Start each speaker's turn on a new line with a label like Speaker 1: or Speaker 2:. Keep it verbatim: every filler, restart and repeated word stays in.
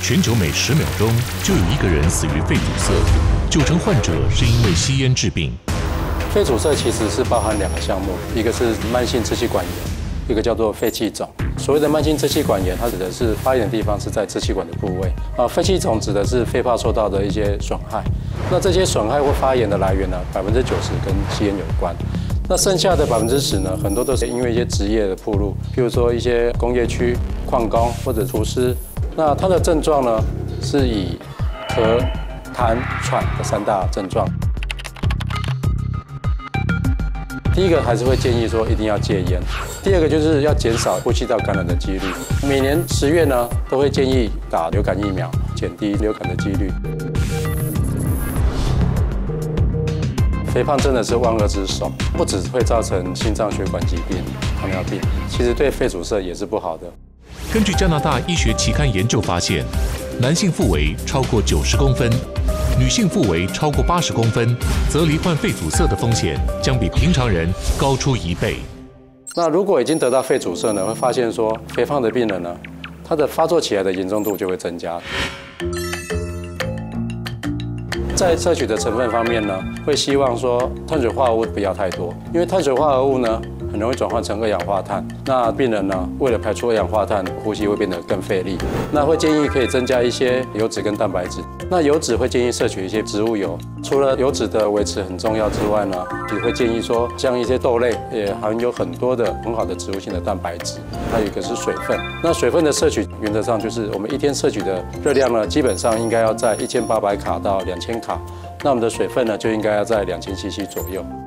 Speaker 1: 全球每十秒钟就有一个人死于肺阻塞，九成患者是因为吸烟致病。
Speaker 2: 肺阻塞其实是包含两个项目，一个是慢性支气管炎，一个叫做肺气肿。所谓的慢性支气管炎，它指的是发炎的地方是在支气管的部位啊。肺气肿指的是肺泡受到的一些损害。那这些损害或发炎的来源呢，百分之九十跟吸烟有关。那剩下的百分之十呢，很多都是因为一些职业的暴露，譬如说一些工业区、矿工或者厨师。那它的症状呢，是以咳、痰、喘的三大症状。第一个还是会建议说一定要戒烟，第二个就是要减少呼吸道感染的几率。每年十月呢，都会建议打流感疫苗，减低流感的几率。肥胖真的是万恶之首，不只会造成心脏血管疾病、糖尿病，其实对肺阻塞也是不好的。
Speaker 1: 根据加拿大医学期刊研究发现，男性腹围超过九十公分，女性腹围超过八十公分，则罹患肺阻塞的风险将比平常人高出一倍。
Speaker 2: 那如果已经得到肺阻塞呢，会发现说肥胖的病人呢，他的发作起来的严重度就会增加。在摄取的成分方面呢，会希望说碳水化合物不要太多，因为碳水化合物呢很容易转换成二氧化碳。那病人呢，为了排出二氧化碳，呼吸会变得更费力。那会建议可以增加一些油脂跟蛋白质。那油脂会建议摄取一些植物油。除了油脂的维持很重要之外呢，也会建议说，像一些豆类也含有很多的很好的植物性的蛋白质。还有一个是水分。那水分的摄取原则上就是我们一天摄取的热量呢，基本上应该要在一千八百卡到两千卡。那我们的水分呢，就应该要在两千 C C 左右。